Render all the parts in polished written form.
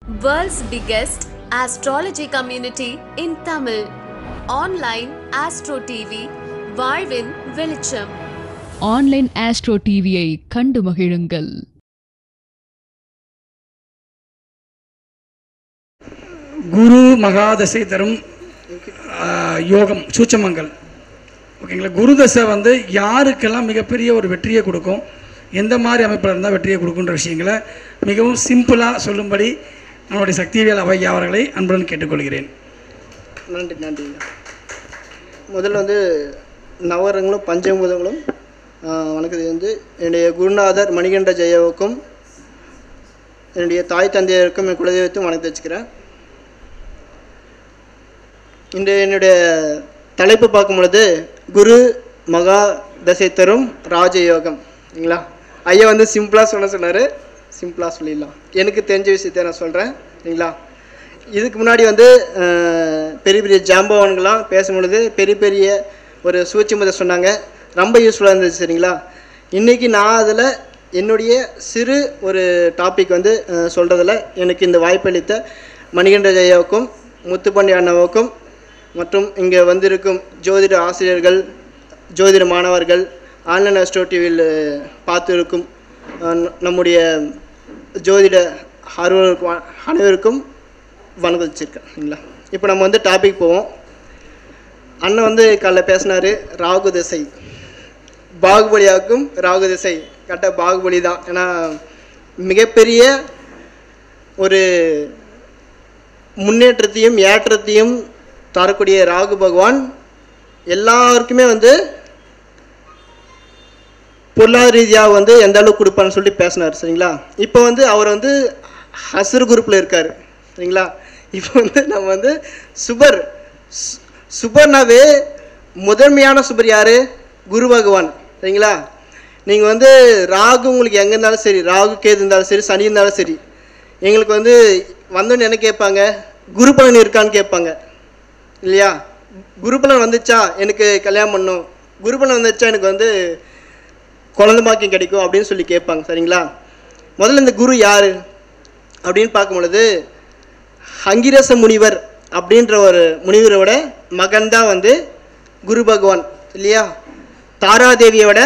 World's biggest astrology community in Tamil. Online Astro TV, வாழ்வின் வெளிச்சம். Online astro டிவியை கண்டு மகிழுங்கள். குரு மகாதசை தரும் யோகம் சூட்சமங்கள். ஓகேங்களா. குரு தசை வந்து யாருக்கெல்லாம் மிகப்பெரிய ஒரு வெற்றியை கொடுக்கும், எந்த மாதிரி அமைப்பில் இருந்தால் வெற்றியை கொடுக்குன்ற விஷயங்களை மிகவும் சிம்பிளாக சொல்லும்படி நம்மளுடைய சக்திவேல் அவையா அவர்களை அன்புடன் கேட்டுக்கொள்கிறேன். நன்றி. முதல்ல வந்து நவரங்களும் பஞ்சபூதங்களும் வணக்கத்தை வந்து என்னுடைய குருநாதர் மணிகண்ட ஜெயாவுக்கும் என்னுடைய தாய் தந்தையருக்கும் என் குலதெய்வத்தையும் வணக்கத்தை வச்சுக்கிறேன். இன்று என்னுடைய தலைப்பு பார்க்கும் பொழுது குரு மகா தசை தரும் ராஜயோகம். சரிங்களா. ஐயா வந்து சிம்பிளாக சொன்னார், சிம்பிளாக சொல்லிடலாம். எனக்கு தெரிஞ்ச விஷயத்தை நான் சொல்கிறேன். சரிங்களா. இதுக்கு முன்னாடி வந்து பெரிய பெரிய ஜாம்பவான்கள்லாம் பேசும்பொழுது பெரிய ஒரு சூட்சுமத்தை சொன்னாங்க, ரொம்ப யூஸ்ஃபுல்லாக இருந்துச்சு. சரிங்களா. இன்றைக்கி நான் அதில் என்னுடைய சிறு ஒரு டாபிக் வந்து சொல்கிறதில் எனக்கு இந்த வாய்ப்பளித்த மணிகண்ட ஜெயாவுக்கும் முத்துப்பாண்டி அண்ணாவுக்கும் மற்றும் இங்கே வந்திருக்கும் ஜோதிட ஆசிரியர்கள், ஜோதிட மாணவர்கள், ஆன்லைன் ஆஸ்ட்ரோ டிவியில் பார்த்து இருக்கும் நம்முடைய ஜோதிட அனைவருக்கும் வணக்கம் வச்சுருக்கேன். சரிங்களா. இப்போ நம்ம வந்து டாபிக் போவோம். அண்ணன் வந்து காலைல பேசினார் ராகு திசை, பாகுபலியாக்கும் ராகு திசை. கரெக்டாக பாகுபலி தான். ஏன்னா மிகப்பெரிய ஒரு முன்னேற்றத்தையும் ஏற்றத்தையும் தரக்கூடிய ராகு பகவான் எல்லாருக்குமே வந்து பொருளாதார ரீதியாக வந்து எந்த அளவுக்கு கொடுப்பான்னு சொல்லிட்டு பேசினார். சரிங்களா. இப்போ வந்து அவர் வந்து ஹசர் குரூப்பில் இருக்கார். சரிங்களா. இப்போ வந்து நம்ம வந்து சுபர்னாவே முதன்மையான சுபர் யார்? குரு பகவான். சரிங்களா. நீங்கள் வந்து ராகு உங்களுக்கு எங்கே இருந்தாலும் சரி, ராகு கேது இருந்தாலும் சரி, சனி இருந்தாலும் சரி, எங்களுக்கு வந்து வந்தோன்னு என்ன கேட்பாங்க? குரு பலன் இருக்கான்னு கேட்பாங்க இல்லையா. குரு பலன் வந்துச்சா எனக்கு கல்யாணம் பண்ணணும், குரு பலன் வந்துச்சா எனக்கு வந்து குழந்தை பாக்கியம் கிடைக்கும் அப்படின்னு சொல்லி கேட்பாங்க. சரிங்களா. முதல்ல இந்த குரு யார் அப்படின்னு பார்க்கும் பொழுது ஹங்கிரச முனிவர் அப்படின்ற ஒரு முனிவரோட மகன் தான் வந்து குரு பகவான் இல்லையா. தாராதேவியோட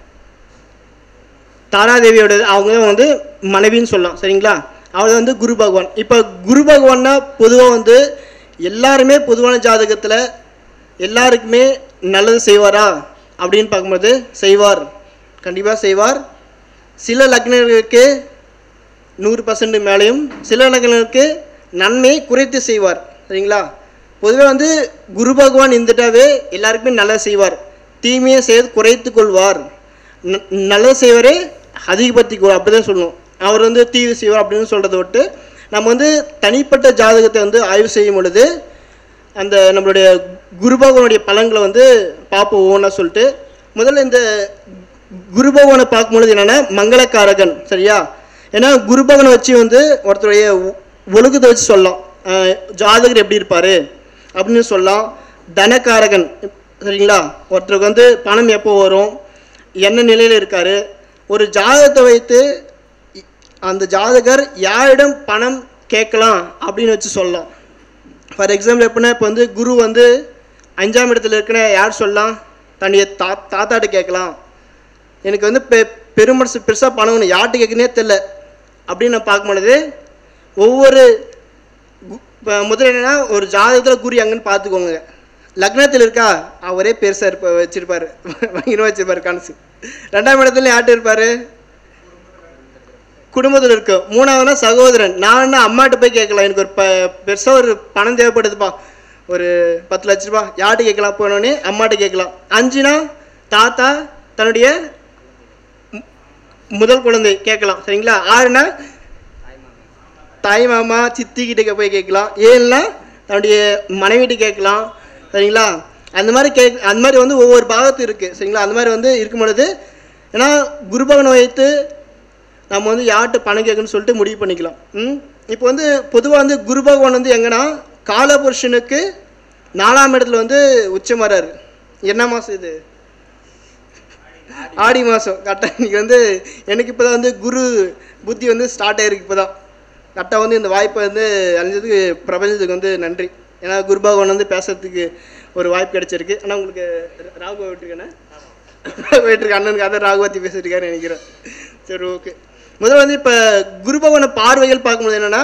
அவங்க வந்து மனைவின்னு சொல்லலாம். சரிங்களா. அவர் வந்து குரு பகவான். இப்போ குரு பகவான்னா பொதுவாக வந்து எல்லாருமே பொதுவான ஜாதகத்தில் எல்லாருக்குமே நல்லது செய்வாரா அப்படின்னு பார்க்கும்போது செய்வார், கண்டிப்பாக செய்வார். சில லக்னங்களுக்கு 100% மேலேயும், சில லக்னங்களுக்கு நன்மையை குறைத்து செய்வார். சரிங்களா. பொதுவாக வந்து குரு பகவான் இருந்துட்டாவே எல்லாருக்குமே நல்லது செய்வார், தீமையை செய்து குறைத்து கொள்வார். நல்லது செய்வாரே அதிகப்படுத்திக்குவார், அப்படி தான் சொல்லணும். அவர் வந்து தீவு செய்வார் அப்படின்னு சொல்கிறத விட்டு நம்ம வந்து தனிப்பட்ட ஜாதகத்தை வந்து ஆய்வு செய்யும் பொழுது அந்த நம்மளுடைய குரு பகவானுடைய பலன்களை வந்து பார்ப்போம் ஒவ்வொன்றா சொல்லிட்டு. முதல்ல இந்த குரு பகவானை பார்க்கும்பொழுது என்னென்னா மங்களக்காரகன். சரியா. ஏன்னா குரு பகவானை வச்சு வந்து ஒருத்தருடைய ஒழுக்கத்தை வச்சு சொல்லலாம், ஜாதகர் எப்படி இருப்பார் அப்படின்னு சொல்லலாம். தனக்காரகன். சரிங்களா. ஒருத்தருக்கு வந்து பணம் எப்போ வரும், என்ன நிலையில் இருக்கார், ஒரு ஜாதகத்தை வைத்து அந்த ஜாதகர் யாரிடம் பணம் கேட்கலாம் அப்படின்னு வச்சு சொல்லலாம். ஃபார் எக்ஸாம்பிள் எப்படின்னா, இப்போ வந்து குரு வந்து 5ஆம் இடத்துல இருக்குன்னா யார் சொல்லலாம்? தன்னுடைய தாத்தாட்ட கேட்கலாம். எனக்கு வந்து பெருசாக பணம் ஒன்று யார்கிட்ட கேட்குனே தெரில அப்படின்னு நான் பார்க்கும்பொழுது ஒவ்வொரு முதல்ல என்னென்னா ஒரு ஜாதகத்தில் குரு எங்கன்னு பார்த்துக்கோங்க. லக்னத்தில் இருக்கா அவரே பெருசாக வச்சுருப்பார், பயங்கரமாக வச்சுருப்பார் கான்சு. 2ஆம் இடத்துல யார்கிட்ட இருப்பார்? குடும்பத்தில் இருக்கும். 3ஆவதுனா சகோதரன். நான் அம்மாட்ட போய் கேட்கலாம், எனக்கு ஒரு பெருசாக ஒரு பணம் தேவைப்படுதுப்பா, ஒரு 10 லட்ச ரூபா, யார்கிட்ட கேட்கலாம்? போனோடனே அம்மாட்ட கேட்கலாம். 5னா தாத்தா தன்னுடைய முதல் குழந்தை கேட்கலாம். சரிங்களா. 6னா தாய் மாமா சித்தி கிட்ட போய் கேட்கலாம். 7னா தன்னுடைய மனைவிட்டு கேட்கலாம். சரிங்களா. அந்த மாதிரி வந்து ஒவ்வொரு பாகத்து இருக்குது. சரிங்களா. அந்த மாதிரி வந்து இருக்கும் பொழுது ஏன்னா குரு பகவானை வைத்து நம்ம வந்து யார்கிட்ட பணம் கேட்கணும்னு சொல்லிட்டு முடிவு பண்ணிக்கலாம். இப்போ வந்து பொதுவாக வந்து குரு பகவான் வந்து எங்கன்னா காலபுருஷனுக்கு 4ஆம் இடத்துல வந்து உச்சம் வர்றாரு. என்ன மாதம் இது? ஆடி மாதம். கரெக்டாக இன்றைக்கி வந்து எனக்கு இப்போ தான் வந்து குரு புத்தி வந்து ஸ்டார்ட் ஆகிருக்கு. இப்போ தான் கரெக்டாக வந்து இந்த வாய்ப்பை வந்து அழிஞ்சதுக்கு பிரபஞ்சத்துக்கு வந்து நன்றி. ஏன்னா குரு பகவான் வந்து பேசுறதுக்கு ஒரு வாய்ப்பு கிடைச்சிருக்கு. ஆனால் உங்களுக்கு ராகுவா விட்டுருக்கேண்ணே போயிட்டுருக்கு அண்ணனுக்கு அதை ராகுவாத்தி பேசிட்டுருக்காரு நினைக்கிறேன். சரி, ஓகே. முதல்ல வந்து இப்போ குரு பகவான பார்வைகள் பார்க்கும்போது என்னென்னா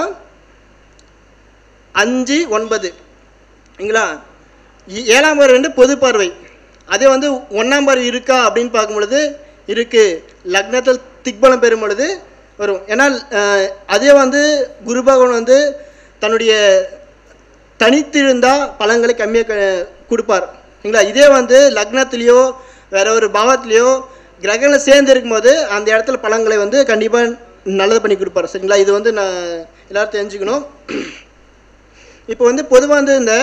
5, 9 இல்லைங்களா? 7ஆம் பார்வை வந்து பொது பார்வை. அதே வந்து 1ஆம் பார்வை இருக்கா அப்படின்னு பார்க்கும்பொழுது இருக்குது. லக்னத்தில் திக்பலம் பெறும் பொழுது வரும். ஏன்னா அதே வந்து குரு பகவான் வந்து தன்னுடைய தனித்திருந்தால் பலன்களை கம்மியாக கொடுப்பார் சரிங்களா? இதே வந்து லக்னத்திலேயோ வேற ஒரு பாவத்திலேயோ கிரகங்கள் சேர்ந்து இருக்கும்போது அந்த இடத்துல பலன்களை வந்து கண்டிப்பாக நல்லது பண்ணி கொடுப்பார் சரிங்களா? இது வந்து நான் எல்லோரும் தெரிஞ்சுக்கணும். இப்போ வந்து பொதுவாக வந்து இந்த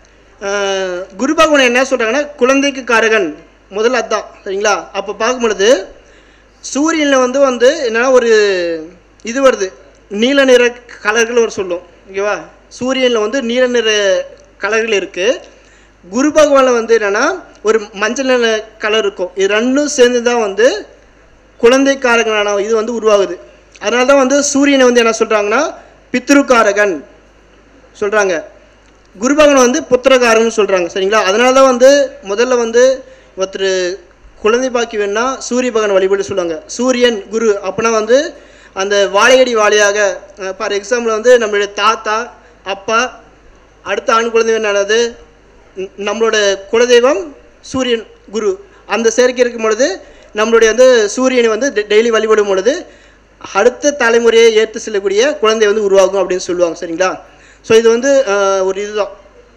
குரு பகவான் என்ன சொல்கிறாங்கன்னா குழந்தைக்கு காரகன் முதல்ல அதுதான் சரிங்களா? அப்போ பார்க்கும் பொழுது சூரியனில் வந்து என்னன்னா ஒரு இது வருது, நீல நிற கலர்கள் ஒரு சொல்லும் ஓகேவா? சூரியனில் வந்து நீல நிற கலர்கள் இருக்குது. குரு பகவானில் வந்து என்னென்னா ஒரு மஞ்சள் நிற கலர் இருக்கும். இது ரெண்டும் சேர்ந்து தான் வந்து குழந்தைக்காரகனான இது வந்து உருவாகுது. அதனால தான் வந்து சூரியனை வந்து என்ன சொல்கிறாங்கன்னா பித்ருக்காரகன் சொல்கிறாங்க, குரு பகவான் வந்து புத்திரக்காரகன் சொல்கிறாங்க சரிங்களா? அதனால தான் வந்து முதல்ல வந்து ஒருத்தர் குழந்தை பாக்கி வேணுன்னா சூரிய பகவான் வழிபாடு சொல்லுவாங்க. சூரியன் குரு அப்படின்னா வந்து அந்த வாழையடி வாழையாக ஃபார் எக்ஸாம்பிள் வந்து நம்மளுடைய தாத்தா அப்பா அடுத்த ஆண் குழந்தை வேணானது நம்மளோட குலதெய்வம் சூரியன் குரு அந்த சேர்க்கை இருக்கும் பொழுது நம்மளுடைய வந்து சூரியனை வந்து டெய்லி வழிபடும் பொழுது அடுத்த தலைமுறையை ஏற்று செல்லக்கூடிய குழந்தை வந்து உருவாகும் அப்படின்னு சொல்லுவாங்க சரிங்களா? ஸோ இது வந்து ஒரு இதுதான்.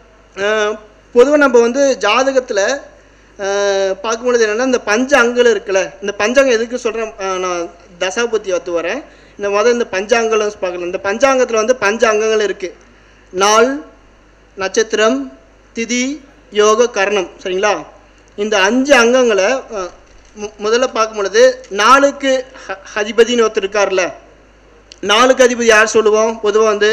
பொதுவாக நம்ம வந்து ஜாதகத்தில் பார்க்கும்பொழுது என்னென்னா இந்த பஞ்ச அங்கங்கள் இருக்குல்ல, இந்த பஞ்சாங்கம் எதுக்கு சொல்கிறேன் நான் தசாபுத்தி ஒத்து வரேன். இந்த பஞ்சாங்கங்கள் பார்க்கலாம். இந்த பஞ்சாங்கத்தில் வந்து பஞ்ச அங்கங்கள் இருக்குது. நாள், நட்சத்திரம், திதி, யோக, கரணம் சரிங்களா? இந்த 5 அங்கங்களை முதல்ல பார்க்கும் பொழுது நாளுக்கு அதிபதினு ஒருத்தர் இருக்கார்ல, நாளுக்கு அதிபதி யார் சொல்லுவோம்? பொதுவாக வந்து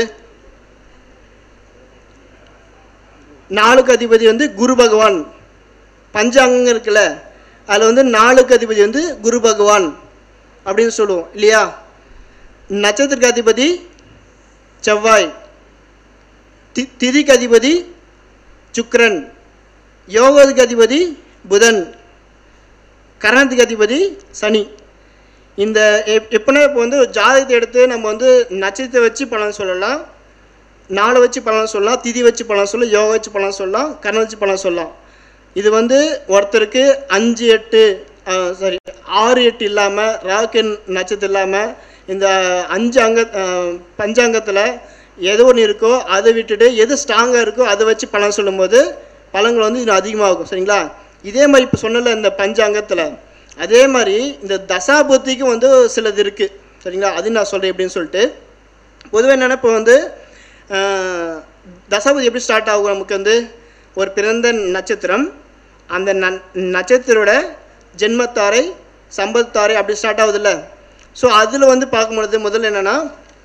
நாளுக்கு அதிபதி வந்து குரு பகவான். பஞ்சாங்கம் இருக்குல்ல, அதில் வந்து நாளுக்கு அதிபதி வந்து குரு பகவான் அப்படின்னு சொல்லுவோம் இல்லையா? நட்சத்திரக்கு அதிபதி செவ்வாய், திதிக்கு அதிபதி சுக்கிரன், யோகத்துக்கு அதிபதி புதன், கரணத்துக்கு அதிபதி சனி. இந்த எப்படின்னா இப்போ வந்து ஜாதகத்தை எடுத்து நம்ம வந்து நட்சத்திரத்தை வச்சு பலன் சொல்லலாம், நாளை வச்சு பலன் சொல்லலாம், திதி வச்சு பலன் சொல்லலாம், யோகா வச்சு பலன் சொல்லலாம், கரணம் வச்சு பலன் சொல்லலாம். இது வந்து ஒருத்தருக்கு 5, 8 6, 8 இல்லாமல் ராகு நட்சத்திரம் இல்லாமல் இந்த 5 பஞ்சாங்கத்தில் எது ஒன்று இருக்கோ அதை விட்டுட்டு எது ஸ்ட்ராங்காக இருக்கோ அதை வச்சு பலன் சொல்லும்போது பலன்கள் வந்து இன்னும் அதிகமாகும் சரிங்களா? இதே மாதிரி இப்போ சொன்னல இந்த பஞ்சாங்கத்தில் அதே மாதிரி இந்த தசாபுத்திக்கும் வந்து சிலது இருக்குது சரிங்களா? அது நான் சொல்கிறேன் எப்படின்னு சொல்லிட்டு. பொதுவாக என்னென்னா இப்போ வந்து தசாபுத்தி எப்படி ஸ்டார்ட் ஆகும்? நமக்கு வந்து ஒரு பிறந்த நட்சத்திரம், அந்த நட்சத்திரோட ஜென்மத்தாரை சம்பத்தாரை அப்படி ஸ்டார்ட் ஆகுதுல்ல. ஸோ அதில் வந்து பார்க்கும்பொழுது முதல்ல என்னென்னா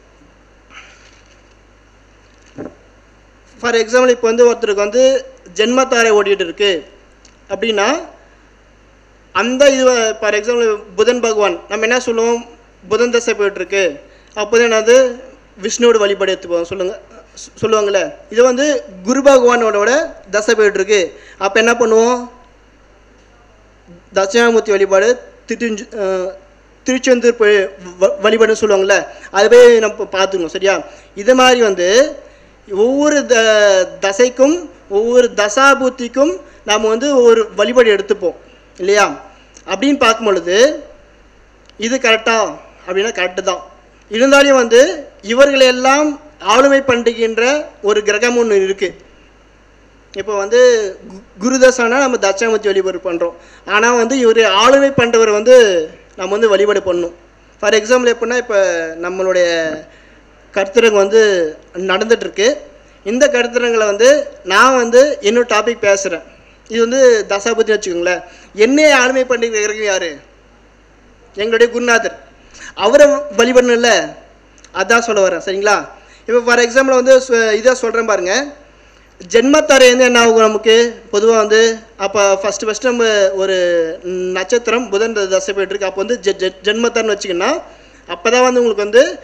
ஃபார் எக்ஸாம்பிள் இப்போ வந்து ஒருத்தருக்கு வந்து ஜென்மத்தாரை ஓடிட்டு இருக்கு அப்படின்னா அந்த இது ஃபார் எக்ஸாம்பிள் புதன் பகவான் நம்ம என்ன சொல்லுவோம்? புதன் தசை போயிட்டுருக்கு, அப்போதான் என்னது விஷ்ணுவோட வழிபாடு எடுத்துப்போம் சொல்லுவாங்கள்ல. இது வந்து குரு பகவானோட தசை போயிட்டுருக்கு. அப்போ என்ன பண்ணுவோம்? தட்சிணாமூர்த்தி வழிபாடு, திருச்செந்தூர் வழிபாடுன்னு சொல்லுவாங்கள்ல, அதை போய் நம்ம பார்த்துக்கணும் சரியா? இது மாதிரி வந்து ஒவ்வொரு தசைக்கும் ஒவ்வொரு தசாபூத்திக்கும் நாம் வந்து ஒவ்வொரு வழிபாடு எடுத்துப்போம் இல்லையா? அப்படின்னு பார்க்கும் பொழுது இது கரெக்டா அப்படின்னா கரெக்டு தான். இருந்தாலும் வந்து இவர்களெல்லாம் ஆளுமை பண்ணுகின்ற ஒரு கிரகம் ஒன்று இருக்குது. இப்போ வந்து குருதசானா நம்ம தட்சிணாமூர்த்தி வழிபாடு பண்ணுறோம், ஆனால் வந்து இவர் ஆளுமை பண்ணுறவர் வந்து நம்ம வந்து வழிபாடு பண்ணணும். ஃபார் எக்ஸாம்பிள் எப்படின்னா இப்போ நம்மளுடைய கருத்தரங்கு வந்து நடந்துகிட்ருக்கு. இந்த கருத்தரங்களை வந்து நான் வந்து என்னோட டாபிக் பேசுகிறேன். இது வந்து தசாபுத்தின்னு வச்சுக்கோங்களேன். என்னையே ஆளுமை பண்ணிக்கிறவங்க யார்? எங்களுடைய குருநாதர். அவரை வழிபடணும்ல, அதான் சொல்ல வரேன் சரிங்களா? இப்போ ஃபார் எக்ஸாம்பிள் வந்து இதாக சொல்கிறேன் பாருங்கள். ஜென்மத்தாரை வந்து என்ன ஆகும் நமக்கு? பொதுவாக வந்து அப்போ ஃபஸ்ட்டு நம்ம ஒரு நட்சத்திரம் புதன் தசை போய்ட்டுருக்கு. அப்போ வந்து ஜென்மத்தார்னு வச்சுக்கோன்னா அப்போ தான் வந்து உங்களுக்கு வந்து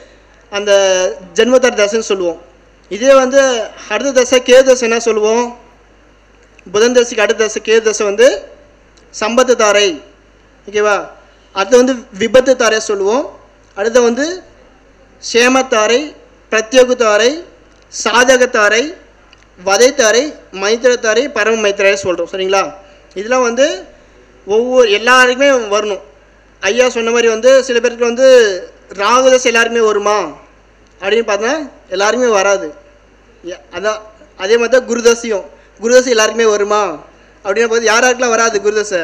அந்த ஜென்மத்தாரை தசைன்னு சொல்லுவோம். இதே வந்து அடுத்த தசை கேது தசை என்ன சொல்லுவோம்? புதன் தசைக்கு அடுத்த தசை கேது தசை வந்து சம்பத்து தாரை. ஓகேவா? அடுத்து வந்து விபத்து தாரை சொல்லுவோம். அடுத்து வந்து சேமத்தாரை, பிரத்யோகத்தாரை, சாதகத்தாரை, வதைத்தாரை, மைத்திரத்தாரை, பரம மைத்திராரை சொல்கிறோம். சரிங்களா? இதெல்லாம் வந்து ஒவ்வொரு எல்லாருக்குமே வரணும். ஐயா சொன்ன மாதிரி வந்து சில பேருக்கு வந்து ராகுதசை எல்லாருக்குமே வருமா அப்படின்னு பார்த்தா எல்லாருக்குமே வராது. அதான் அதே மாதிரி தான் குருதசை எல்லாருக்குமே வருமா அப்படின்னு பார்த்து யாருக்கெல்லாம் வராது குருதசை?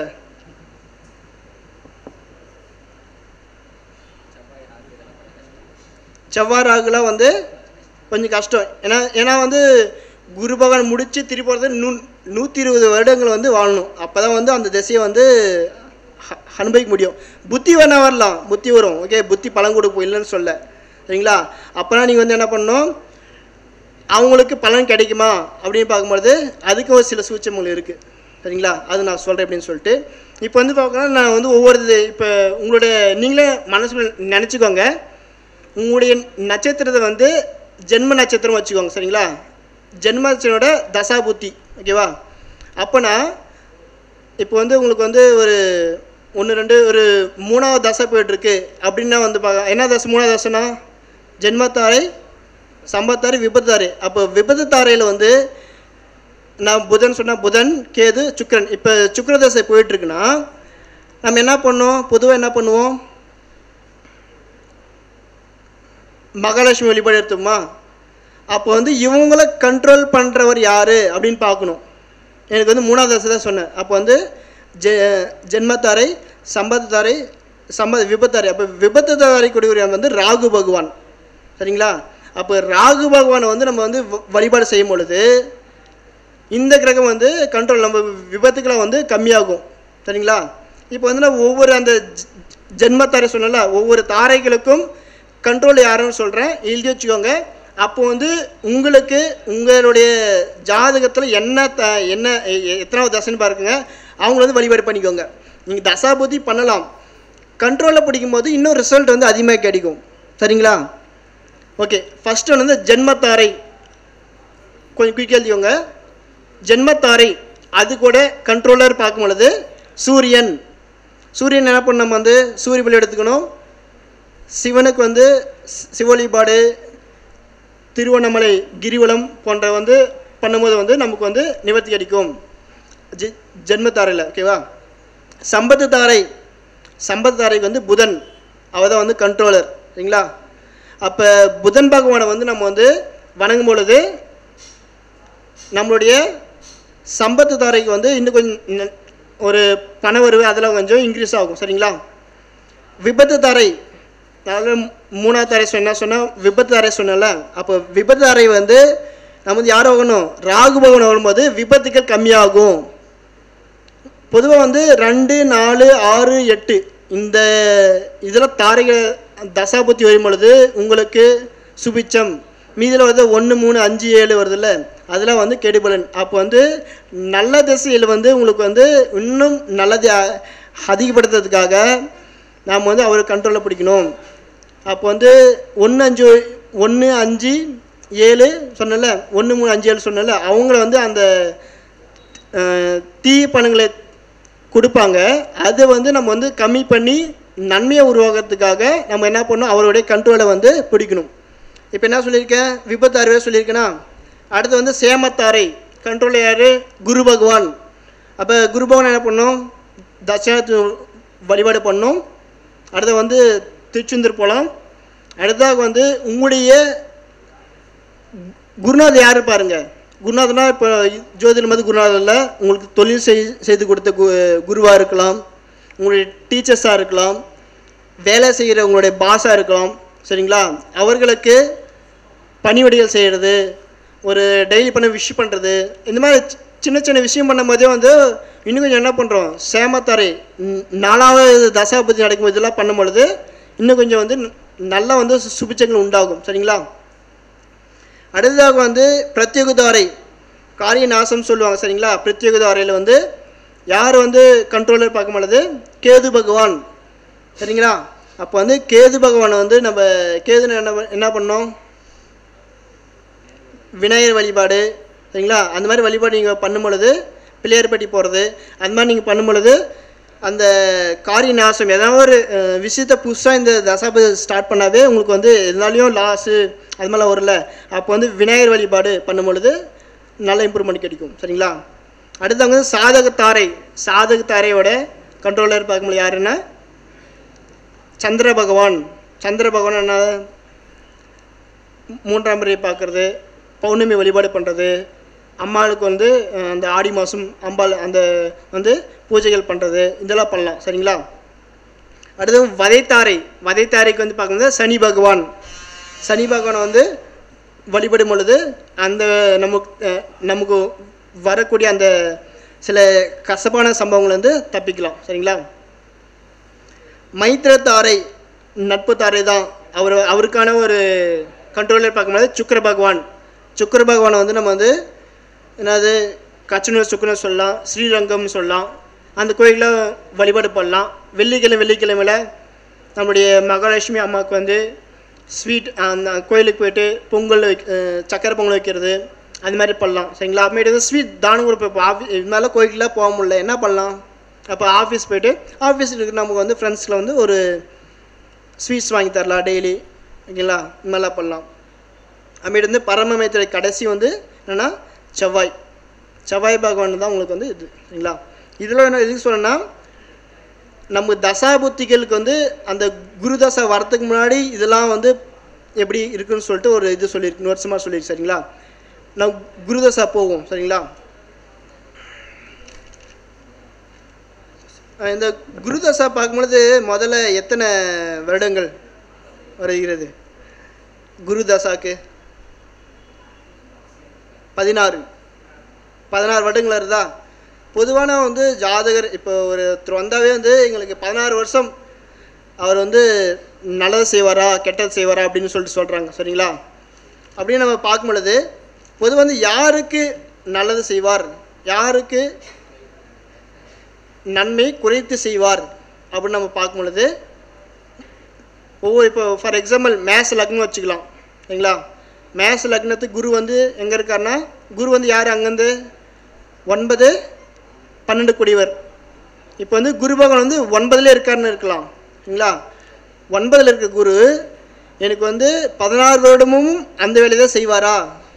செவ்வாய் ராகுலாம் வந்து கொஞ்சம் கஷ்டம். ஏன்னா வந்து குரு பகவான் முடித்து திருப்பி போகிறது 120 வருடங்கள் வந்து வாழணும். அப்போ தான் வந்து அந்த திசையை வந்து அனுபவிக்க முடியும். புத்தி வேணால் வரலாம், புத்தி வரும். ஓகே, புத்தி பலன் கொடுப்போம், இல்லைன்னு சொல்ல. சரிங்களா? அப்போனா நீங்கள் வந்து என்ன பண்ணணும், அவங்களுக்கு பலன் கிடைக்குமா அப்படின்னு பார்க்கும்போது அதுக்கு ஒரு சில சூட்சங்கள் இருக்குது. சரிங்களா? அது நான் சொல்கிறேன் அப்படின்னு சொல்லிட்டு இப்போ வந்து பார்க்கணும். நான் வந்து ஒவ்வொரு இப்போ உங்களுடைய நீங்களே மனசுல நினச்சிக்கோங்க. உங்களுடைய நட்சத்திரத்தை வந்து ஜென்ம நட்சத்திரம் வச்சுக்கோங்க. சரிங்களா? ஜென்ம நட்சத்திரோட தசா புத்தி. ஓகேவா? அப்போனா இப்போ வந்து உங்களுக்கு வந்து ஒரு 1 2 ஒரு 3வது தசை போய்ட்டுருக்கு அப்படின்னா வந்து என்ன தசை? 3வது தசைனா ஜென்மத்தாரை, சம்பத்தாரை, விபத்தாரை. அப்போ விபத்து தாரையில் வந்து நான் புதன் சொன்னால் புதன், கேது, சுக்கிரன். இப்போ சுக்கிர தசை போயிட்டுருக்குன்னா நம்ம என்ன பண்ணோம்? பொதுவாக என்ன பண்ணுவோம்? மகாலட்சுமி வழிபாடு எடுத்தோமா? அப்போ வந்து இவங்களை கண்ட்ரோல் பண்ணுறவர் யார் அப்படின்னு பார்க்கணும். எனக்கு வந்து 3வது தசை தான் சொன்னேன். அப்போ வந்து ஜென்மத்தாரை, சம்பத்தாரை, விபத்தாரை. அப்போ விபத்து தாரை கூடியவர் வந்து ராகு பகவான். சரிங்களா? அப்போ ராகு பகவானை வந்து நம்ம வந்து வழிபாடு செய்யும் பொழுது இந்த கிரகம் வந்து கண்ட்ரோல், நம்ம விபத்துக்களை வந்து கம்மியாகும். சரிங்களா? இப்போ வந்து நான் ஒவ்வொரு அந்த ஜென்மத்தாரை சொன்னல, ஒவ்வொரு தாரைகளுக்கும் கண்ட்ரோல் யாருன்னு சொல்கிறேன், எழுதி வச்சுக்கோங்க. அப்போ வந்து உங்களுக்கு உங்களுடைய ஜாதகத்தில் என்ன எத்தனாவது தசைன்னு பாருங்க, அவங்கள வந்து வழிபாடு பண்ணிக்கோங்க. நீங்கள் தசாபுத்தி பண்ணலாம், கண்ட்ரோலில் பிடிக்கும்போது இன்னும் ரிசல்ட் வந்து அதிகமாக கிடைக்கும். சரிங்களா? ஓகே, ஃபஸ்ட்டு வந்து ஜென்மத்தாரை கொஞ்சம் குயிக்காக எழுதிக்கோங்க. ஜென்மத்தாரை அது கூட கண்ட்ரோலர் பார்க்கும் பொழுது சூரியன் என்ன பண்ண, நம்ம வந்து சூரிய பலி எடுத்துக்கணும். சிவனுக்கு வந்து சிவ வழிபாடு, திருவண்ணாமலை கிரிவலம் போன்ற வந்து பண்ணும்போது வந்து நமக்கு வந்து நிவர்த்தி கிடைக்கும் ஜென்மத்தாரையில். ஓகேவா? சம்பத்து தாரைக்கு வந்து புதன், அவள் தான் வந்து கண்ட்ரோலர். சரிங்களா? அப்போ புதன் பகவானை வந்து நம்ம வந்து வணங்கும் பொழுது நம்மளுடைய சம்பத்து தாரைக்கு வந்து இன்னும் கொஞ்சம் ஒரு பண வரவு அதெல்லாம் கொஞ்சம் இன்க்ரீஸ் ஆகும். சரிங்களா? விபத்து தாரை, நான் 3வது தாரை சொன்னால் விபத்து தாரை சொன்னல. அப்போ விபத்து தாரை வந்து நம்ம வந்து யார் ஆகணும்? ராகு பகவான் வரும்போது விபத்துக்கள் கம்மியாகும். பொதுவாக வந்து 2 4 6 8 இந்த இதில் தாரைகள் தசாபுத்தி வரும் பொழுது உங்களுக்கு சுபிச்சம். மீதில் வந்து 1 3 5 7 வருதுல்ல, அதெல்லாம் வந்து கெடுபலன். அப்போ வந்து நல்ல திசையில் வந்து உங்களுக்கு வந்து இன்னும் நல்லது அதிகப்படுத்துறதுக்காக நாம் வந்து அவரை கண்ட்ரோலில் பிடிக்கணும். அப்போ வந்து 1 5 7 சொன்னல, 1 3 5 7 சொன்னல, அவங்கள வந்து அந்த தீய பணங்களை கொடுப்பாங்க. அதை வந்து நம்ம வந்து கம்மி பண்ணி நன்மையை உருவாக்குறதுக்காக நம்ம என்ன பண்ணணும்? அவருடைய கண்ட்ரோலை வந்து பிடிக்கணும். இப்போ என்ன சொல்லியிருக்கேன்? விபத்து அறுவை சொல்லியிருக்கேன்னா, அடுத்து வந்து சேமத்தாரை கண்ட்ரோல் யார்? குரு பகவான். அப்போ குரு பகவான் என்ன பண்ணணும்? தட்சிணாத்து வழிபாடு பண்ணணும். அடுத்து வந்து திருச்செந்தூர் போகலாம். அடுத்ததாக வந்து உங்களுடைய குருநாதர் யார் பாருங்க. குருநாதர்னா இப்போ ஜோதிடம் வந்து குருநாதர் இல்லை, உங்களுக்கு தொழில் செய்து கொடுத்த குருவாக இருக்கலாம், உங்களுடைய டீச்சர்ஸாக இருக்கலாம், வேலை செய்கிற உங்களுடைய பாஸாக இருக்கலாம். சரிங்களா? அவர்களுக்கு பணிவடிகள் செய்கிறது, ஒரு டெய்லி பண்ண விஷயம் பண்ணுறது, இந்த மாதிரி சின்ன சின்ன விஷயம் பண்ணும் போதே வந்து இன்னும் கொஞ்சம் என்ன பண்ணுறோம்? சேமத்தாரை 4வது தசாபதி நடக்கும் இதெல்லாம் பண்ணும் பொழுது இன்னும் கொஞ்சம் வந்து நல்லா வந்து சுபிச்சங்கள் உண்டாகும். சரிங்களா? அடுத்ததாக வந்து பிரத்யோகதாரை, காரிய நாசம் சொல்லுவாங்க. சரிங்களா? பிரத்யோகதாரையில் வந்து யார் வந்து கண்ட்ரோலர் பார்க்கும் பொழுது கேது பகவான். சரிங்களா? அப்போ வந்து கேது பகவானை வந்து நம்ம கேதுன்னு என்ன பண்ணோம், விநாயகர் வழிபாடு சரிங்களா, அந்த மாதிரி வழிபாடு நீங்கள் பண்ணும் பொழுது, பிள்ளையார்பட்டி போகிறது அந்த மாதிரி நீங்கள் பண்ணும் பொழுது அந்த காரிய நாசம் ஏதாவது ஒரு விஷயத்தை புதுசாக இந்த தசாபதி ஸ்டார்ட் பண்ணாவே உங்களுக்கு வந்து எதுனாலையும் லாஸு அது மாதிரிலாம் வரல. அப்போ வந்து விநாயகர் வழிபாடு பண்ணும் பொழுது நல்ல இம்ப்ரூவ்மெண்ட் கிடைக்கும் சரிங்களா. அடுத்தவங்க வந்து சாதகத்தாரையோட கண்ட்ரோலர் பார்க்கும்போது யாருன்னா சந்திர பகவான். சந்திர பகவான் என்ன, மூன்றாம் முறையை பார்க்குறது, பௌர்ணமி வழிபாடு பண்ணுறது, அம்மாளுக்கு வந்து அந்த ஆடி மாதம் அம்பாள் அந்த வந்து பூஜைகள் பண்ணுறது, இதெல்லாம் பண்ணலாம் சரிங்களா. அடுத்து வதைத்தாரைக்கு வந்து பார்க்கும்போது சனி பகவானை வந்து வழிபடும் பொழுது அந்த நமக்கு வரக்கூடிய அந்த சில கசப்பான சம்பவங்கள் வந்து தப்பிக்கலாம் சரிங்களா. மைத்திரத்தாரை நட்பு தாரை தான் அவருக்கான ஒரு கண்ட்ரோலர் பார்க்கும்போது சுக்கிர பகவானை வந்து நம்ம வந்து என்னது கச்சனூர் சுக்கரன் சொல்லலாம், ஸ்ரீரங்கம் சொல்லலாம், அந்த கோயிலில் வழிபாடு பண்ணலாம். வெள்ளிக்கிழமையில் நம்முடைய மகாலட்சுமி அம்மாவுக்கு வந்து ஸ்வீட் அந்த கோயிலுக்கு போய்ட்டு பொங்கல் சக்கரை பொங்கல் வைக்கிறது அது மாதிரி பண்ணலாம் சரிங்களா. அப்புறமேட்டு வந்து ஸ்வீட் தானம் கொடுப்போம். இப்போ இது மாதிரிலாம் கோயிலுக்குலாம் போக முடியல, என்ன பண்ணலாம், அப்போ ஆஃபீஸ் போய்ட்டு ஆஃபீஸில் நமக்கு வந்து ஃப்ரெண்ட்ஸில் வந்து ஒரு ஸ்வீட்ஸ் வாங்கி தரலாம் டெய்லி ஓகேங்களா, இது மாதிரிலாம் பண்ணலாம். அப்புறமேட்டு வந்து பரம மைத்திரை கடைசி வந்து என்னென்னா செவ்வாய் பகவான் தான் உங்களுக்கு வந்து இது சரிங்களா. இதில் என்ன எதுக்கு சொல்லணும்னா, நம்ம தசாபுத்திகளுக்கு வந்து அந்த குரு தசா வரத்துக்கு முன்னாடி இதெல்லாம் வந்து எப்படி இருக்குன்னு சொல்லிட்டு ஒரு இது சொல்லியிருக்கு, வருஷமாக சொல்லியிருக்கு சரிங்களா. நம்ம குரு தசா போகும் சரிங்களா. இந்த குரு தசா பார்க்கும்பொழுது முதல்ல எத்தனை வருடங்கள் வருகிறது குரு தசாக்கு? 16 வருடங்கள் வருதா. பொதுவான வந்து ஜாதகர் இப்போ ஒருத்தர் வந்தாவே வந்து எங்களுக்கு 16 வருஷம் அவர் வந்து நல்லது செய்வாரா கெட்டது செய்வாரா அப்படின்னு சொல்லிட்டு சொல்கிறாங்க சரிங்களா. அப்படின்னு நம்ம பார்க்கும் பொழுது பொதுவாக வந்து யாருக்கு நல்லது செய்வார், யாருக்கு நன்மை குறைத்து செய்வார் அப்படின்னு நம்ம பார்க்கும் பொழுது இப்போ ஃபார் எக்ஸாம்பிள் மேஷ லக்னம் வச்சுக்கலாம் சரிங்களா. மேஷ லக்னத்துக்கு குரு வந்து எங்கே இருக்காருன்னா, குரு வந்து யார் அங்கேருந்து 9, 12 கூடியவர். இப்போ வந்து குரு பகவான் வந்து 9ல் இருக்காருன்னு இருக்கலாம் சரிங்களா. 9ல் இருக்க குரு எனக்கு வந்து 16 வருடமும் அந்த வேலையை தான் செய்வாரா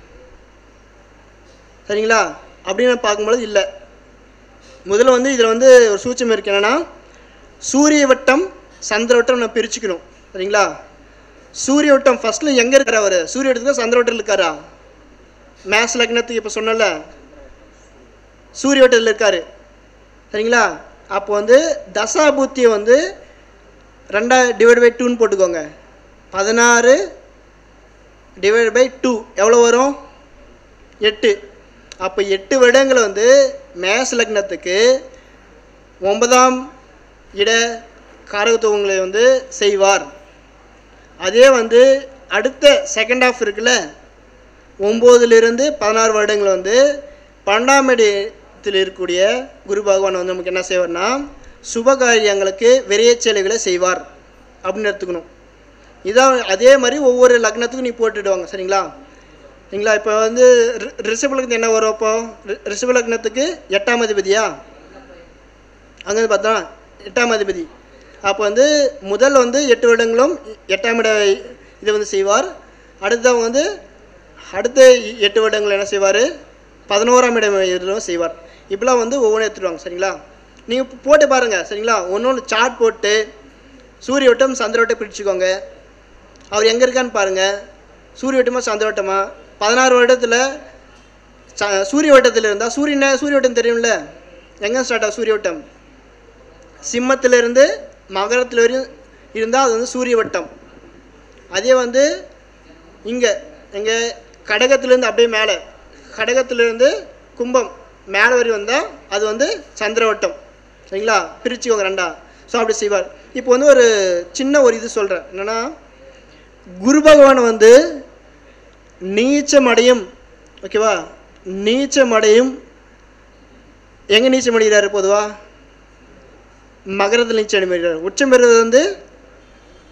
சரிங்களா அப்படின்னு பார்க்கும்பொழுது இல்லை. முதல்ல வந்து இதில் வந்து ஒரு சூட்சம் இருக்கு, என்னென்னா சூரிய வட்டம் சந்திர வட்டம் நம்ம பிரிச்சுக்கணும் சரிங்களா. சூரிய வட்டம் ஃபஸ்ட்டில் எங்கே இருக்கார் அவர், சூரிய வட்டத்துக்கு சந்திர வட்டத்தில் இருக்காரா? மேஷ லக்னத்துக்கு இப்போ சொன்னல சூரிய வட்டத்தில் இருக்கார் சரிங்களா. அப்போ வந்து தசாபுத்தியை வந்து 2/2 போட்டுக்கோங்க. 16/2 எவ்வளோ வரும்? 8. அப்போ 8 வருடங்களை வந்து மேஷ லக்னத்துக்கு 9ஆம் இட காரகத்துவங்களை வந்து செய்வார். அதே வந்து அடுத்த செகண்ட் ஹாஃப் இருக்குல்ல, 9லிருந்து 16 வருடங்கள் வந்து 12ஆம் இடத்தில் இருக்கக்கூடிய குரு பகவான் வந்து நமக்கு என்ன செய்வார்னா சுபகாரியங்களுக்கு விரைய செயல்களை செய்வார் அப்படின்னு எடுத்துக்கணும். இதான் அதே மாதிரி ஒவ்வொரு லக்னத்துக்கும் நீ போட்டுடுவாங்க சரிங்களா. சரிங்களா. இப்போ வந்து ரிஷப லக்னத்துக்கு என்ன வரும்? அப்போ ரிஷப லக்னத்துக்கு 8ஆம் அதிபதியா, அங்கே பார்த்தா 8ஆம் அதிபதி. அப்போ வந்து முதல் வந்து 8 வருடங்களும் 8ஆம் இட இதை வந்து செய்வார். அடுத்தவங்க வந்து அடுத்த 8 வருடங்கள் என்ன செய்வார்? 11ஆம் இடம் செய்வார். இப்படிலாம் வந்து ஒவ்வொன்றும் எடுத்துடுவாங்க சரிங்களா. நீங்கள் போட்டு பாருங்கள் சரிங்களா. ஒன்று சார்ட் போட்டு சூரிய வட்டம் சந்திர வட்டம் பிரிச்சுக்கோங்க. அவர் எங்கே இருக்கான்னு பாருங்கள். சூரிய வட்டமா சந்திர வட்டமா? 16 வருடத்தில் சூரிய வட்டத்தில் இருந்தால் சூரிய வட்டம் தெரியும்ல, எங்கே ஸ்டார்ட் ஆகும்? சூரிய வட்டம் சிம்மத்திலிருந்து மகரத்தில் வரையும் இருந்தால் அது வந்து சூரிய வட்டம். அதே வந்து இங்கே எங்கள் கடகத்திலேருந்து அப்படியே மேலே, கடகத்திலேருந்து கும்பம் மேலே வரையும் வந்தால் அது வந்து சந்திரவட்டம் சரிங்களா. பிரிச்சுக்கோங்க ரெண்டா. ஸோ அப்படி செய்வார். இப்போ வந்து ஒரு சின்ன ஒரு இது சொல்கிறேன், என்னென்னா குரு பகவான் வந்து நீச்சமடையும் ஓகேவா. நீச்சமடையும் எங்கே நீச்சம் அடைகிறாரு? பொதுவாக மகரத்தில் நீச்சம் அடைகிறார். உச்சம் பெறுவது வந்து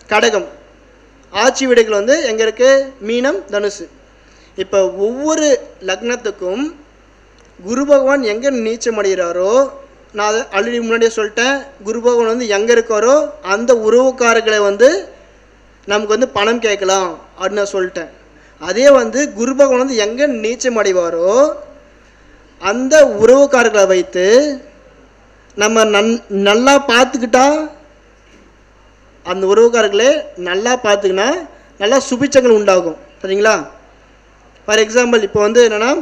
கடகம். ஆட்சி வீடுகள் வந்து எங்கே இருக்குது? மீனம், தனுசு. இப்போ ஒவ்வொரு லக்னத்துக்கும் குரு பகவான் எங்கே நீச்சம் அடைகிறாரோ, நான் அதை ஆல்ரெடி முன்னாடியே சொல்லிட்டேன், குரு பகவான் வந்து எங்கே இருக்காரோ அந்த உறவுக்காரர்களை வந்து நமக்கு வந்து பணம் கேட்கலாம் அப்படின்னு நான் சொல்லிட்டேன். அதே வந்து குரு பகவான் வந்து எங்கே நீச்சம் அடைவாரோ அந்த உறவுக்காரர்களை வைத்து நம்ம நல்லா பார்த்துக்கிட்டா, அந்த உறவுக்காரர்களே நல்லா பார்த்துக்கினா நல்லா சுபிச்சங்கள் உண்டாகும். சரிங்களா? ஃபார் எக்ஸாம்பிள் இப்போ வந்து என்னென்னா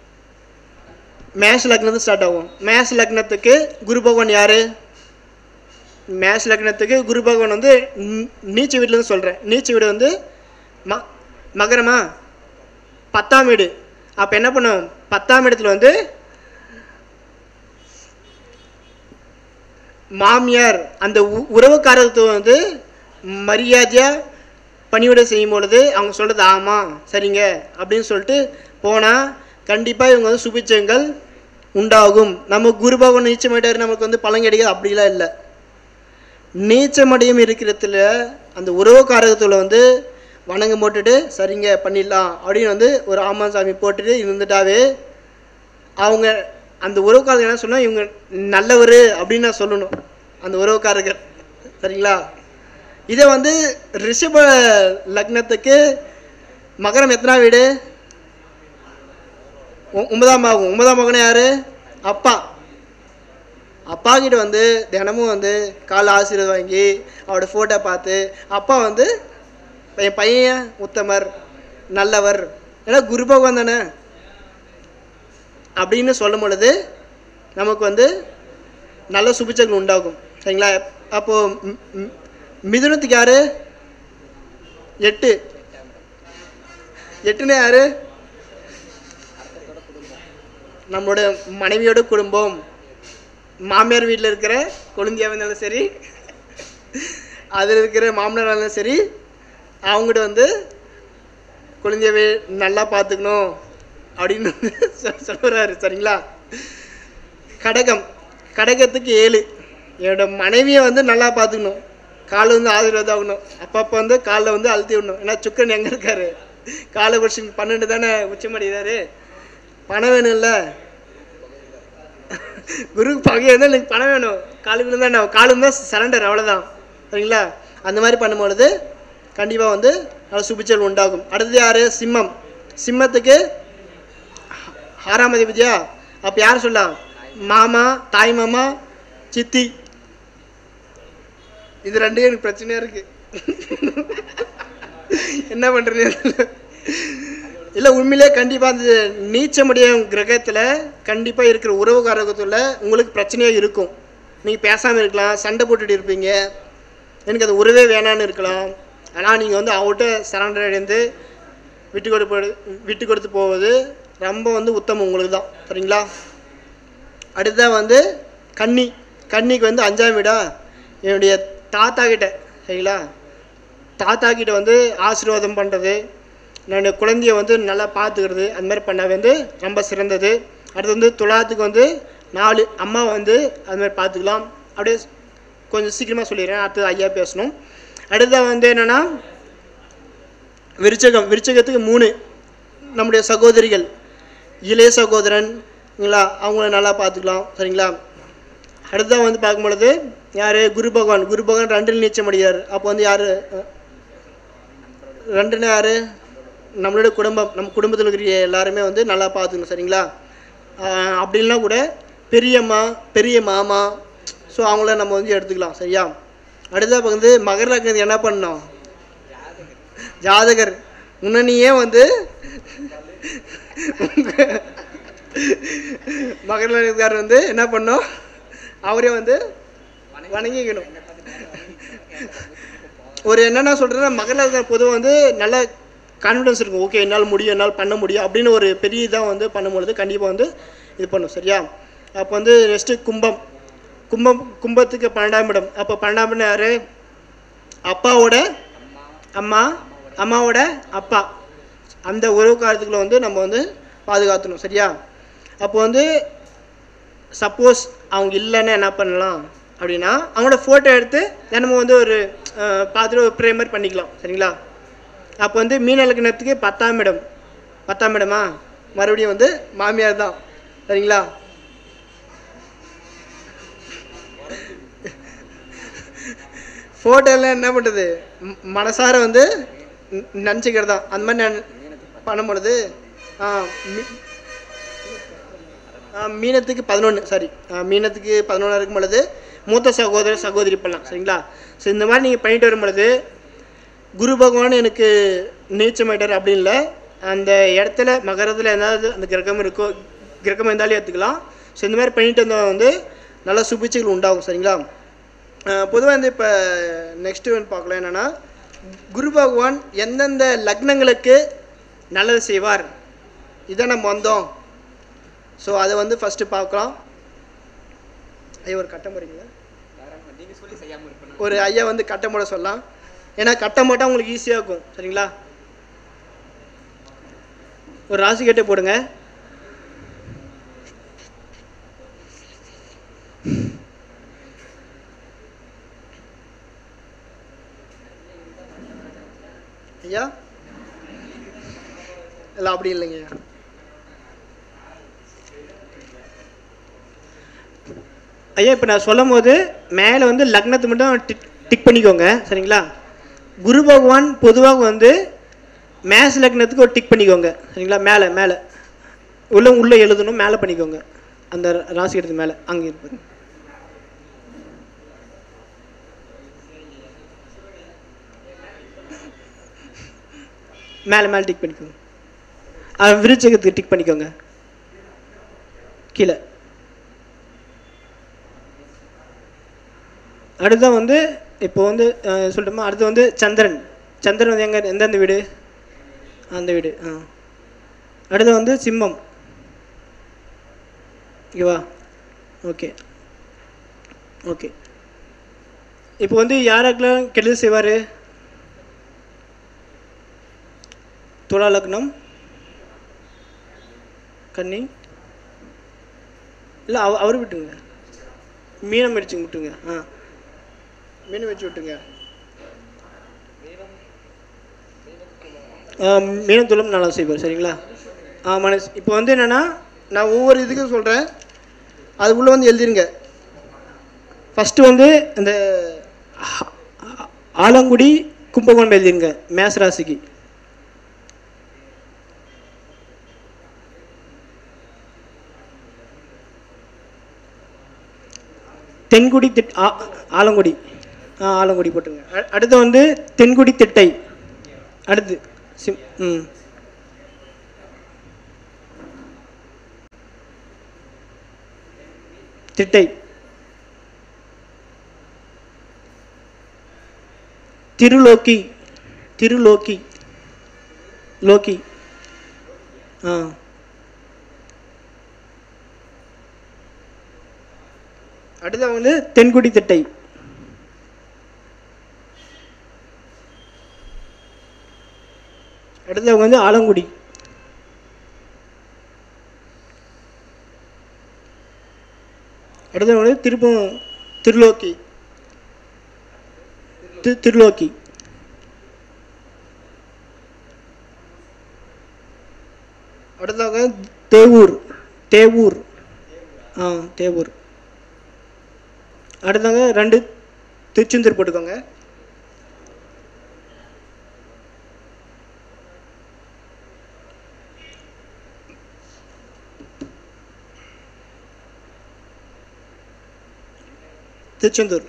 மேஷ லக்னத்துக்கு ஸ்டார்ட் ஆகும். மேஷ லக்னத்துக்கு குரு பகவான் யார்? மேஷ லக்னத்துக்கு குரு பகவான் வந்து நீச்ச வீட்டிலேருந்து சொல்கிறேன். நீச்ச வீடு வந்து மகரமா 10ஆம் வீடு. அப்போ என்ன பண்ணும்? 10ஆம் இடத்துல வந்து மாமியார் அந்த உறவுக்காரத்துவம் வந்து மரியாதையாக பணிவிடை செய்யும் பொழுது அவங்க சொல்கிறது ஆமாம் சரிங்க அப்படின்னு சொல்லிட்டு போனால் கண்டிப்பாக இவங்க வந்து சுபிச்சங்கள் உண்டாகும். நம்ம குரு பகவான் நீச்சமடையார் நமக்கு வந்து பலன் கிடைக்காது அப்படிலாம் இல்லை. நீச்சமடையும் இருக்கிறதுல அந்த உறவுக்காரகத்தில் வந்து வணங்க போட்டுட்டு சரிங்க பண்ணிடலாம் அப்படின்னு வந்து ஒரு ஆமான் சாமி போட்டுட்டு இருந்துட்டாவே அவங்க அந்த உறவுக்காரர்கள் என்ன சொன்னால் இவங்க நல்லவர் அப்படின்னு நான் சொல்லணும் அந்த உறவுக்காரர்கள். சரிங்களா? இதை வந்து ரிஷப லக்னத்துக்கு மகரம் எத்தனாம் வீடு? 9ஆம் ஆகும். 9ஆம் மகன் யார்? அப்பா. அப்பா கிட்ட வந்து தினமும் வந்து காலை ஆசீர்வாதம் வாங்கி அவரோட ஃபோட்டோ பார்த்து அப்பா வந்து என் பையன் உத்தமர் நல்லவர் ஏன்னா குரு பகவான் தானே அப்படின்னு சொல்லும் பொழுது நமக்கு வந்து நல்ல சுபிச்சங்கள் உண்டாகும். சரிங்களா? அப்போது மிதுனத்துக்கு யார்? 8. 8ன்னு யார்? நம்மளோட மனைவியோட குடும்பம். மாமியார் வீட்டில் இருக்கிற கொழுந்தியாக இருந்தாலும் சரி, அதில் இருக்கிற மாமனாராக இருந்தாலும் சரி, அவங்ககிட்ட வந்து கொழுந்தியாவே நல்லா பார்த்துக்கணும் அப்படின்னு சொல்கிறாரு. சரிங்களா? கடகம். கடகத்துக்கு 7. என்னோட மனைவியை வந்து நல்லா பார்த்துக்கணும், காலை வந்து ஆசீர்வாதம் ஆகணும், அப்பப்போ வந்து காலில் வந்து அழுத்தி விடணும். ஏன்னா சுக்கரன் எங்கே இருக்காரு? காலை வருஷம் 12 தானே உச்சமடைகிறாரு. பணம் வேணும் இல்லை? குருக்கு பகையாக இருந்தால் எனக்கு பணம் வேணும், காலுக்கு தான் நான் காலுக்கு தான் சரண்டர், அவ்வளோதான். சரிங்களா? அந்த மாதிரி பண்ணும்பொழுது கண்டிப்பாக வந்து நல்ல சுபிச்சல் உண்டாகும். அடுத்தது யார்? சிம்மம். சிம்மத்துக்கு 6ஆம் அதிபதியா? அப்போ யார் சொல்லலாம்? மாமா, தாய் மாமா, சித்தி. இது ரெண்டும் எனக்கு பிரச்சனையாக இருக்குது. என்ன பண்ணுறது இல்லை. உண்மையிலே கண்டிப்பாக அந்த நீச்சமடையும் கிரகத்தில் கண்டிப்பாக இருக்கிற உறவுக்காரகத்தில் உங்களுக்கு பிரச்சனையாக இருக்கும். நீங்கள் பேசாமல் இருக்கலாம், சண்டை போட்டுட்டு இருப்பீங்க, எனக்கு அது உறவே வேணான்னு இருக்கலாம். ஆனால் நீங்கள் வந்து அவங்கள்ட்ட சரண்டர் அடைந்து விட்டு கொடுத்து போவது ரொம்ப வந்து உத்தமம் உங்களுக்கு தான். சரிங்களா? அடுத்ததான் வந்து கன்னி. கன்னிக்கு வந்து 5ஆம் வீடா? என்னுடைய தாத்தா கிட்ட. சரிங்களா? தாத்தா கிட்ட வந்து ஆசீர்வாதம் பண்ணுறது, என்னுடைய குழந்தைய வந்து நல்லா பார்த்துக்கிறது, அந்த மாதிரி பண்ணால் வந்து ரொம்ப சிறந்தது. அடுத்து வந்து துலாத்துக்கு வந்து 4 அம்மா வந்து அது மாதிரி பார்த்துக்கலாம். அப்படியே கொஞ்சம் சீக்கிரமாக சொல்லிடுறேன், அடுத்தது ஐயா பேசணும். அடுத்தது வந்து என்னென்னா விருச்சகம். விருச்சகத்துக்கு 3 நம்முடைய சகோதரிகள், இளைய சகோதரன்ங்களா, அவங்கள நல்லா பார்த்துக்கலாம். சரிங்களா? அடுத்ததான் வந்து பார்க்கும்பொழுது யார்? குரு பகவான். குரு பகவான் 2 நீச்சம் அடைகிறார். அப்போ வந்து யார்? 2ன்னு யார்? நம்மளோட குடும்பம். நம்ம குடும்பத்தில் இருக்கிற எல்லாருமே வந்து நல்லா பார்த்துக்கணும். சரிங்களா? அப்படி இல்லைனா கூட பெரியம்மா, பெரிய மாமா, ஸோ அவங்கள நம்ம வந்து எடுத்துக்கலாம். சரியா? அடுத்ததாக வந்து மகர லக்னத்துக்கு என்ன பண்ணோம்? ஜாதகர். முன்னணியே வந்து மகர லக்னத்துக்காரர் வந்து என்ன பண்ணோம்? அவரே வந்து வணங்கிக்கணும். ஒரு என்னென்ன சொல்கிறேன்னா மகர லக்னம் பொதுவாக வந்து நல்ல கான்ஃபிடன்ஸ் இருக்கும். ஓகே, என்னால் முடியும், என்னால் பண்ண முடியும் அப்படின்னு ஒரு பெரிய இதாக வந்து பண்ணும்பொழுது கண்டிப்பாக வந்து இது பண்ணும். சரியா? அப்போ வந்து நெக்ஸ்ட்டு கும்பம். கும்பத்துக்கு 12ஆம் இடம். அப்போ 12ஆம் இடம் யார்? அப்பாவோட அம்மா, அம்மாவோட அப்பா. அந்த உறவு காலத்துக்குள்ள வந்து நம்ம வந்து பாதுகாத்தணும். சரியா? அப்போ வந்து சப்போஸ் அவங்க இல்லைன்னா என்ன பண்ணலாம்? அப்படின்னா அவங்களோட ஃபோட்டோ எடுத்து தினமும் வந்து ஒரு பார்த்துட்டு ஒரு ப்ரே மாதிரி பண்ணிக்கலாம். சரிங்களா? அப்போ வந்து மீன லக்னத்துக்கு 10ஆம் இடம். 10ஆம் இடமா மறுபடியும் வந்து மாமியார் தான். சரிங்களா? ஃபோட்டோலாம் என்ன பண்ணுறது, மனசார வந்து நினச்சிக்கிறது தான். அந்த மாதிரி பண்ணும் பொழுது மீனத்துக்கு 11 சாரி மீனத்துக்கு 11 இருக்கும் பொழுது மூத்த சகோதரர் சகோதரி பண்ணலாம். சரிங்களா? ஸோ இந்த மாதிரி நீங்கள் பண்ணிட்டு வரும் பொழுது குரு பகவான் எனக்கு நீச்சமாயிட்டார் அப்படின்னு இல்லை, அந்த இடத்துல மகரத்தில் ஏதாவது அந்த கிரகம் இருக்கோ, கிரகம் இருந்தாலும் ஏற்றுக்கலாம். ஸோ இந்த மாதிரி பண்ணிட்டு வந்தால் வந்து நல்ல சுபிட்சைகள் உண்டாகும். சரிங்களா? பொதுவாக வந்து இப்போ நெக்ஸ்ட்டு வந்து பார்க்கலாம் என்னென்னா, குரு பகவான் எந்தெந்த லக்னங்களுக்கு நல்லது செய்வார், இதை நம்ம வந்தோம். ஸோ அதை வந்து ஃபஸ்ட்டு பார்க்கலாம். ஐயா ஒரு கட்டம் போகிறீங்களா? ஒரு ஐயா வந்து கட்டம் போட சொல்லலாம். ஏன்னா கட்டம் போட்டால் உங்களுக்கு ஈஸியாக இருக்கும். சரிங்களா? ஒரு ராசி கட்டை போடுங்க. ஐயா இல்லை அப்படி இல்லைங்க. ஐயா இப்போ நான் சொல்லும் போது மேலே வந்து லக்னத்தை மட்டும் டிக் பண்ணிக்கோங்க. சரிங்களா? குரு பகவான் பொதுவாக வந்து மேஷ லக்னத்துக்கு ஒரு டிக் பண்ணிக்கோங்க. சரிங்களா? மேலே மேலே உள்ளே எழுதணும், மேலே பண்ணிக்கோங்க. அந்த ராசி எடுத்து மேலே அங்கே இருப்பது மேலே மேலே டிக் பண்ணிக்கோங்க. விருச்சகத்துக்கு டிக் பண்ணிக்கோங்க கீழே. அடுத்த வந்து இப்போ வந்து சொல்லட்டுமா, அடுத்து வந்து சந்திரன். சந்திரன் வந்து எங்கே, எந்தெந்த வீடு? அந்த வீடு. அடுத்து வந்து சிம்மம். ஓகேவா? Okay okay. இப்போ வந்து யாருக்கெல்லாம் கெடுதல் செய்வார்? துலா லக்னம், கன்னி இல்லை அவர் விட்டுங்க, மீனம் அடிச்சு விட்டுங்க. மீனம் வச்சு விட்டுங்க. மீனம் துலம் நல்லா செய்வார். சரிங்களா? இப்போ வந்து என்னென்னா, நான் ஒவ்வொரு இதுக்கும் சொல்கிறேன், அது உள்ளே வந்து எழுதிருங்க. ஃபஸ்ட்டு வந்து இந்த ஆலங்குடி கும்பகோணம் எழுதிருங்க மேசராசிக்கு. தென்குடி ஆலங்குடி ஆலங்குடி போட்டுருங்க. அடுத்து வந்து தென்குடி திட்டை. அடுத்து திட்டை. திருலோக்கி. திருலோக்கி லோக்கி. அடுத்து வந்து தென்குடி திட்டை. அடுத்தவங்க வந்து ஆலங்குடி. அடுத்தவங்க வந்து திருலோக்கி. திருலோக்கி. அடுத்தவங்க தேவூர். தேவூர். தேவூர். அடுத்தவங்க 2 திருச்செந்தூர் போட்டுக்கோங்க. திருச்செந்தூர்.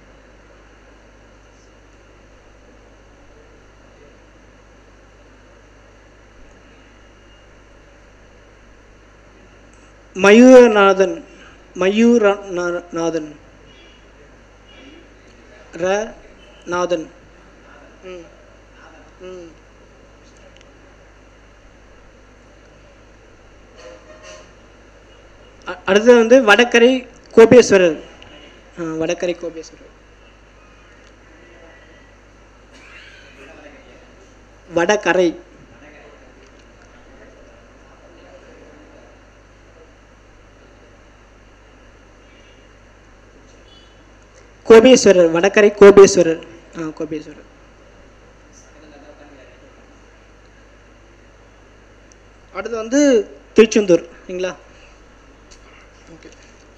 மயூரநாதன். மயூரநாதன். நாதன். அடுத்து வந்து வடக்கரை கோபேஸ்வரர். வடக்கரை கோபேஸ்வரர். வடகரை. கோபேஸ்வரர், வடகரை கோபேஸ்வரர். கோபேஸ்வரர். அடுத்து வந்து திருச்செந்தூர். சரிங்களா? ஓகே.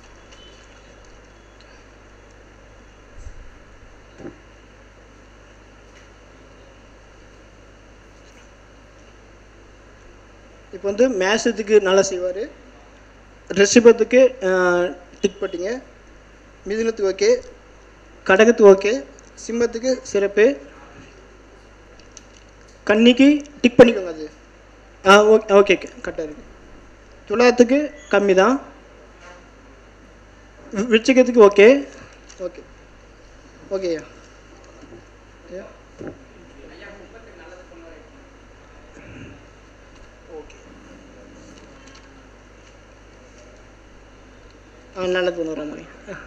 இப்போ வந்து மேஷத்துக்கு நல்லா செய்வார், ரிஷபத்துக்கு டிக் பண்ணிங்க, மிதுனத்துக்கு ஓகே, கடகத்துக்கு ஓகே, சிம்மத்துக்கு சிறப்பு, கன்னிக்கு டிக் பண்ணிக்கோங்க. அது ஓகே ஓகே கரெக்டாக இருக்குது. துலாத்துக்கு கம்மி தான், விருச்சிகத்துக்கு ஓகே ஓகே ஓகேயா. ஓகே நல்லது ஒன்று வர மாதிரி.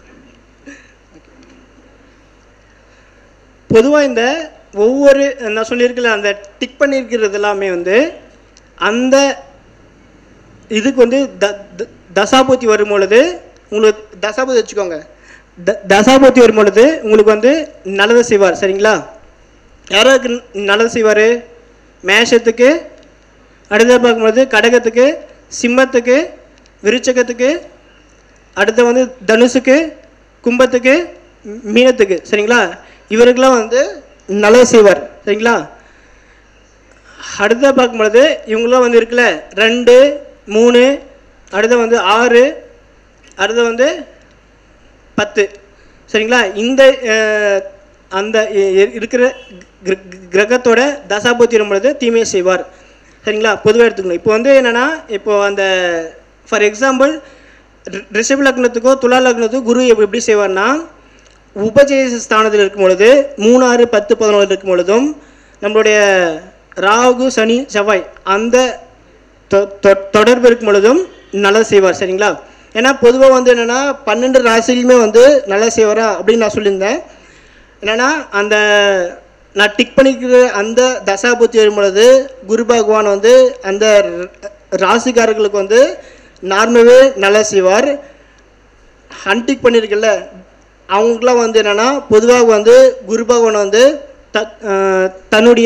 பொதுவாக இந்த ஒவ்வொரு நான் சொல்லியிருக்கல அந்த டிக் பண்ணியிருக்கிறது எல்லாமே வந்து அந்த இதுக்கு வந்து தசாபூர்த்தி வரும் பொழுது உங்களுக்கு தசாபூர்த்தி வச்சுக்கோங்க. தசாபூர்த்தி வரும் பொழுது உங்களுக்கு வந்து நல்லது செய்வார். சரிங்களா? யாராருக்கு நல்லது செய்வார்? மேஷத்துக்கு, அடுத்த பார்க்கும்பொழுது கடகத்துக்கு, சிம்மத்துக்கு, விருச்சகத்துக்கு, அடுத்து வந்து தனுசுக்கு, கும்பத்துக்கு, மீனத்துக்கு. சரிங்களா? இவருக்கெல்லாம் வந்து நல்லது செய்வார். சரிங்களா? அடுத்த பார்க்கும்பொழுது இவங்களாம் வந்து இருக்குல்ல 2, 3, அடுத்த வந்து 6, அடுத்த வந்து 10. சரிங்களா? இந்த அந்த இருக்கிற கிரகத்தோட தசாபூர்த்தி வரும்பொழுது தீமையை செய்வார். சரிங்களா? பொதுவாக எடுத்துக்கணும். இப்போ வந்து என்னென்னா, இப்போது அந்த ஃபார் எக்ஸாம்பிள் ரிஷப லக்னத்துக்கோ துலா லக்னத்துக்கோ குரு எப்படி செய்வார்னா, உபஜய ஸ்தானத்தில் இருக்கும் பொழுது 3, 6, 10, 11 இருக்கும் பொழுதும் நம்மளுடைய ராகு, சனி, செவ்வாய் அந்த தொடர்பு இருக்கும் பொழுதும் நல்லா செய்வார். சரிங்களா? ஏன்னா பொதுவாக வந்து என்னென்னா 12 ராசிலையுமே வந்து நல்லா செய்வாரா அப்படின்னு நான் சொல்லியிருந்தேன். என்னென்னா அந்த நான் டிக் பண்ணிக்கிற அந்த தசாபுத்தி வரும் பொழுது குரு பகவான் வந்து அந்த ராசிக்காரர்களுக்கு வந்து நார்மலாகவே நல்லா செய்வார். அன்டிக் பண்ணியிருக்கல அவங்களுக்குலாம் வந்து என்னென்னா பொதுவாக வந்து குரு பகவான் வந்து தன்னுடைய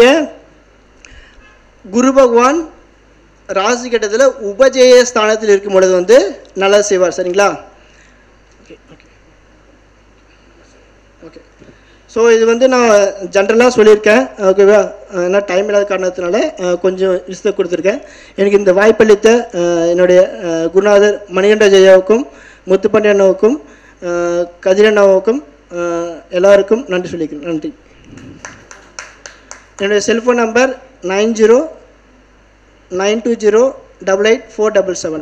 குரு பகவான் ராசி கட்டத்தில் உபஜய ஸ்தானத்தில் இருக்கும் பொழுது வந்து நல்லா செய்வார். சரிங்களா? Okay okay okay. ஸோ இது வந்து நான் ஜென்ரலாக சொல்லியிருக்கேன். ஓகேவா? ஏன்னா டைம் இல்லாத காரணத்தினால கொஞ்சம் விசத்தை கொடுத்துருக்கேன். எனக்கு இந்த வாய்ப்பளித்த என்னுடைய குருநாதர் மணிகண்ட ஜெயாவுக்கும், முத்துப்பாண்டி அண்ணாவுக்கும், கதிரண்ணாவுக்கும் எல்லாருக்கும் நன்றி சொல்லிக்கிறேன். நன்றி. என்னுடைய செல்ஃபோன் நம்பர் 9092088477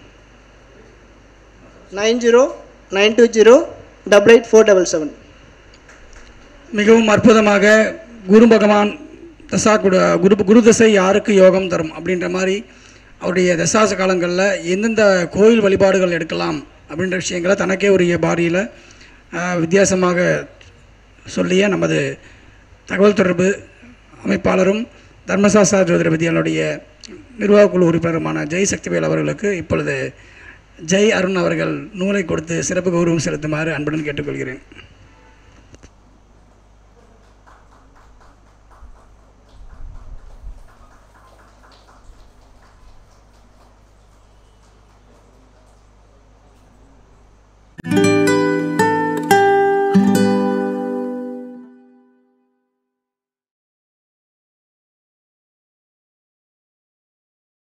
9092088477. மிகவும் அற்புதமாக குரு பகவான் குரு தசை யாருக்கு யோகம் தரும் அப்படின்ற மாதிரி அவருடைய தசாச காலங்களில் எந்தெந்த கோயில் வழிபாடுகள் எடுக்கலாம் அப்படின்ற விஷயங்களை தனக்கே உரிய பாரியில் வித்தியாசமாக சொல்லிய நமது தகவல் தொடர்பு அமைப்பாளரும் தர்மசாஸ்திரா ஜோதிட வித்யாலனுடைய நிர்வாக குழு உறுப்பினருமான ஜெய் சக்திவேல் அவர்களுக்கு இப்பொழுது ஜெய் அருண் அவர்கள் நூலை கொடுத்து சிறப்பு கௌரவம் செலுத்துமாறு அன்புடன் கேட்டுக்கொள்கிறேன்.